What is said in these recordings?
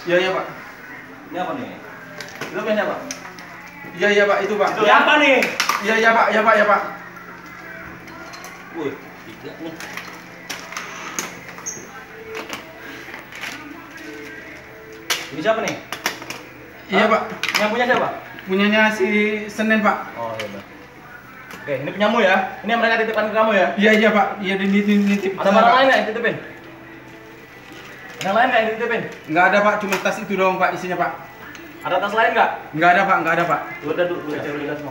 Iya iya Pak. Ini apa nih? Itu punya siapa? Iya iya Pak, itu Pak. Itu apa nih? Iya iya Pak, ya Pak, ya Pak. Wih, 3 nih. Ini siapa nih? Iya Pak. Yang punya siapa? Punyanya si Senin Pak. Oh iya Pak. Oke, ini punyamu ya? Ini yang mereka titipkan ke kamu ya? Iya iya Pak. Iya nitip. Ada barang lain nggak yang dititipin? Yang lain nggak yang dititipin? Nggak ada Pak, cuma tas itu doang Pak isinya Pak. Ada tas lain nggak? Nggak ada Pak, nggak ada Pak. Udah dulu, udah semua.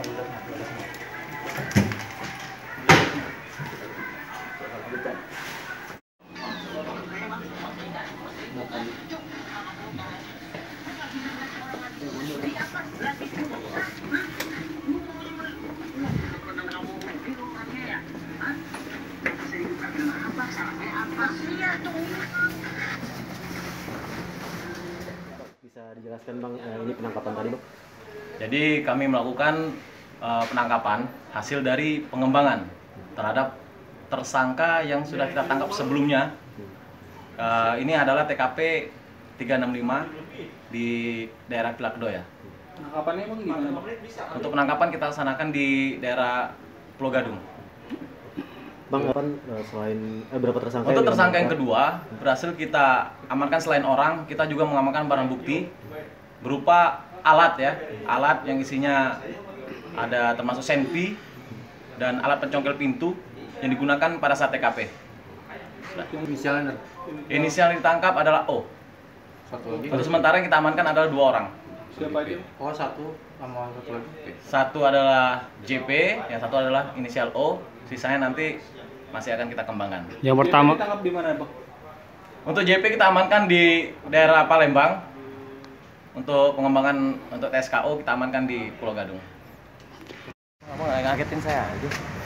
Bisa dijelaskan Bang, ini penangkapan tadi Bang? Jadi kami melakukan penangkapan hasil dari pengembangan terhadap tersangka yang sudah kita tangkap sebelumnya. Ini adalah TKP 365 di daerah Kilakdoya. Penangkapannya Bang gimana? Untuk penangkapan kita laksanakan di daerah Pulau Gadung. Bang, selain berapa tersangka? Untuk tersangka yang kedua berhasil kita amankan. Selain orang, kita juga mengamankan barang bukti berupa alat ya, alat yang isinya ada termasuk senpi dan alat pencongkel pintu yang digunakan pada saat TKP. Inisialnya. Inisial yang ditangkap adalah O. Satu lagi. Untuk sementara yang kita amankan adalah 2 orang. Siapa aja? Oh, satu sama satu lagi. Satu adalah JP, yang satu adalah inisial O. Sisanya nanti masih akan kita kembangkan. Yang pertama ditangkap di mana, Bang? Untuk JP kita amankan di daerah Palembang. Untuk pengembangan untuk TSKO kita amankan di Pulau Gadung. Apa nggak ngagetin saya aja?